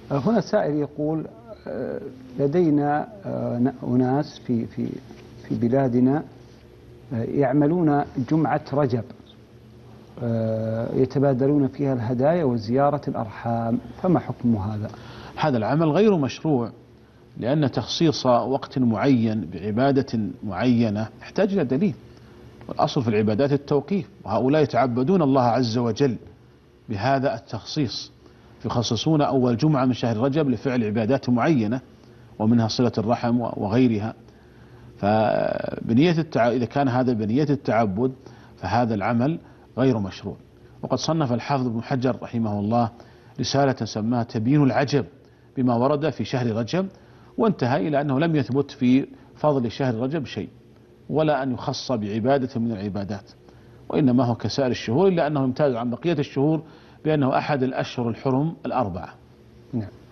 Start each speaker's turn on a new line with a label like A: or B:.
A: هنا سائل يقول لدينا أناس في بلادنا يعملون جمعة رجب يتبادلون فيها الهدايا وزيارة الأرحام، فما حكم هذا؟
B: هذا العمل غير مشروع، لأن تخصيص وقت معين بعبادة معينة يحتاج إلى دليل، والأصل في العبادات التوقيف، وهؤلاء يتعبدون الله عز وجل بهذا التخصيص، يخصصون أول جمعة من شهر رجب لفعل عبادات معينة ومنها صلة الرحم وغيرها. إذا كان هذا بنية التعبد فهذا العمل غير مشروع. وقد صنف الحافظ ابن حجر رحمه الله رسالة سماها تبيين العجب بما ورد في شهر رجب، وانتهى إلى أنه لم يثبت في فضل شهر رجب شيء، ولا أن يخص بعبادة من العبادات، وإنما هو كسائر الشهور، إلا أنه يمتاز عن بقية الشهور بأنه أحد الأشهر الحرم الأربعة.
A: نعم.